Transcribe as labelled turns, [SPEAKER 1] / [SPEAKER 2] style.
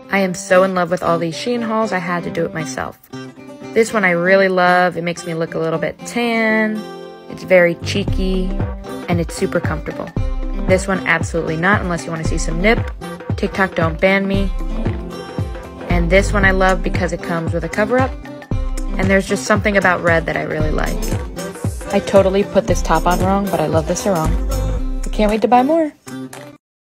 [SPEAKER 1] I am so in love with all these Shein hauls, I had to do it myself. This one I really love. It makes me look a little bit tan. It's very cheeky, and it's super comfortable. This one, absolutely not, unless you want to see some nip. TikTok, don't ban me. And this one I love because it comes with a cover-up. And there's just something about red that I really like. I totally put this top on wrong, but I love this sarong. I can't wait to buy more.